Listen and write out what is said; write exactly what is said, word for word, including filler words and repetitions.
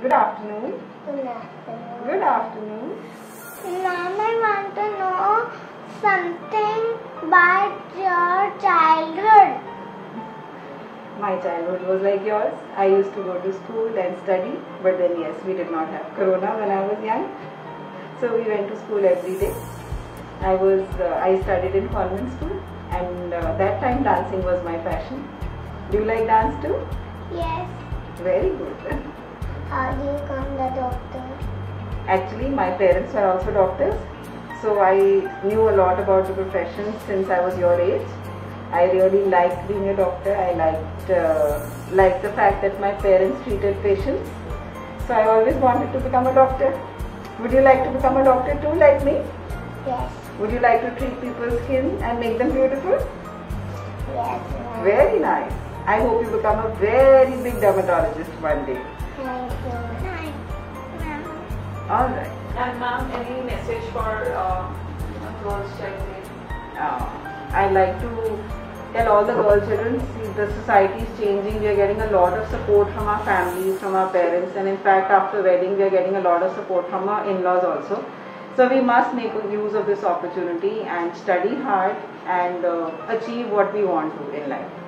Good afternoon. Good afternoon. Good afternoon. Ma'am, I want to know something about your childhood. My childhood was like yours. I used to go to school and study, but then yes, we did not have corona when I was young. So we went to school every day. I was uh, I studied in convent school, and uh, that time dancing was my passion. Do you like dance too? Yes. Very good. How do you become the doctor? Actually, my parents were also doctors, so I knew a lot about the profession since I was your age. I really liked being a doctor. I liked uh, liked the fact that my parents treated patients. So I always wanted to become a doctor. Would you like to become a doctor too, like me? Yes. Would you like to treat people's skin and make them beautiful? Yes, ma'am. Very nice. I hope you become a very big dermatologist one day. Thank you. Ma'am. All right. And ma'am, any message for uh, girls child? Uh, I like to tell all the girl children, see, the society is changing. We are getting a lot of support from our families, from our parents, and in fact after wedding we are getting a lot of support from our in-laws also. So we must make use of this opportunity and study hard and uh, achieve what we want to in life.